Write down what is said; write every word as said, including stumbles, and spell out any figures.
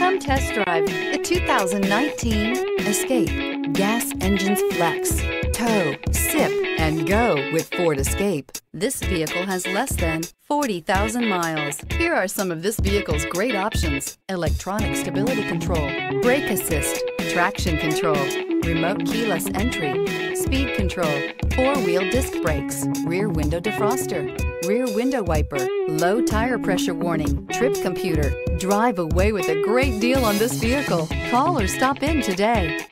Come test drive the two thousand nineteen Escape. Gas engines flex, tow, sip, and go with Ford Escape. This vehicle has less than forty thousand miles. Here are some of this vehicle's great options: electronic stability control, brake assist, traction control, remote keyless entry, speed control, four-wheel disc brakes, rear window defroster, rear window wiper, low tire pressure warning, trip computer. Drive away with a great deal on this vehicle. Call or stop in today.